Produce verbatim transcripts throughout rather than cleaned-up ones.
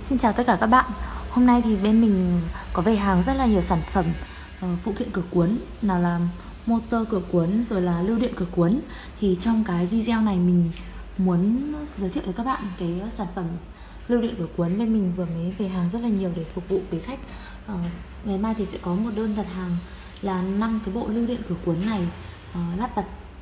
Xin chào tất cả các bạn. Hôm nay thì bên mình có về hàng rất là nhiều sản phẩm uh, phụ kiện cửa cuốn, nào là motor cửa cuốn rồi là lưu điện cửa cuốn. Thì trong cái video này mình muốn giới thiệu với các bạn cái sản phẩm lưu điện cửa cuốn bên mình vừa mới về hàng rất là nhiều để phục vụ quý khách. Uh, ngày mai thì sẽ có một đơn đặt hàng là năm cái bộ lưu điện cửa cuốn này uh, lắp đặt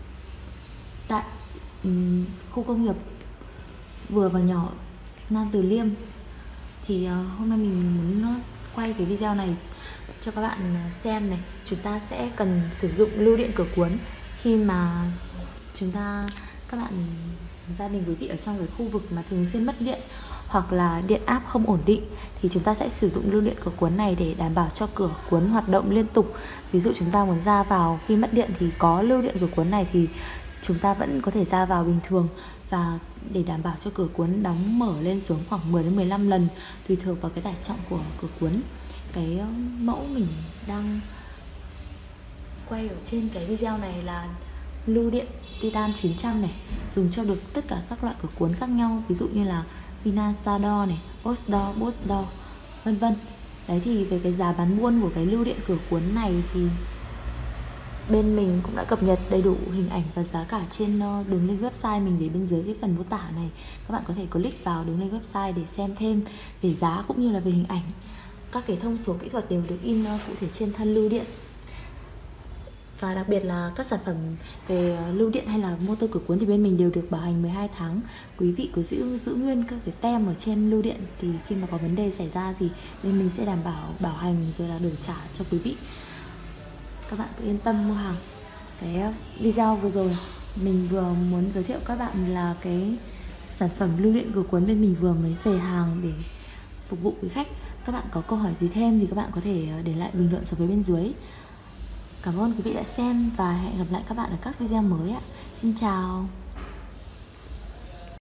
tại um, khu công nghiệp vừa và nhỏ Nam Từ Liêm. Thì uh, hôm nay mình muốn quay cái video này cho các bạn xem này. Chúng ta sẽ cần sử dụng lưu điện cửa cuốn khi mà chúng ta các bạn gia đình quý vị ở trong cái khu vực mà thường xuyên mất điện hoặc là điện áp không ổn định, thì chúng ta sẽ sử dụng lưu điện cửa cuốn này để đảm bảo cho cửa cuốn hoạt động liên tục. Ví dụ chúng ta muốn ra vào khi mất điện thì có lưu điện cửa cuốn này thì chúng ta vẫn có thể ra vào bình thường, và để đảm bảo cho cửa cuốn đóng mở lên xuống khoảng mười đến mười lăm lần tùy thuộc vào cái tải trọng của cửa cuốn. Cái mẫu mình đang quay ở trên cái video này là lưu điện Titan chín trăm này, dùng cho được tất cả các loại cửa cuốn khác nhau, ví dụ như là Vinastador này, Osdor, Bosdor, vân vân. Đấy, thì về cái giá bán buôn của cái lưu điện cửa cuốn này thì bên mình cũng đã cập nhật đầy đủ hình ảnh và giá cả trên đường link website mình để bên dưới cái phần mô tả này. Các bạn có thể click vào đường link website để xem thêm về giá cũng như là về hình ảnh. Các cái thông số kỹ thuật đều được in cụ thể trên thân lưu điện. Và đặc biệt là các sản phẩm về lưu điện hay là motor cửa cuốn thì bên mình đều được bảo hành mười hai tháng. Quý vị cứ giữ giữ nguyên các cái tem ở trên lưu điện, thì khi mà có vấn đề xảy ra thì bên mình sẽ đảm bảo bảo hành rồi là đổi trả cho quý vị. Các bạn cứ yên tâm mua hàng. Cái video vừa rồi mình vừa muốn giới thiệu các bạn là cái sản phẩm lưu điện cửa cuốn bên mình vừa mới về hàng để phục vụ quý khách. Các bạn có câu hỏi gì thêm thì các bạn có thể để lại bình luận xuống phía bên dưới. Cảm ơn quý vị đã xem và hẹn gặp lại các bạn ở các video mới ạ. Xin chào.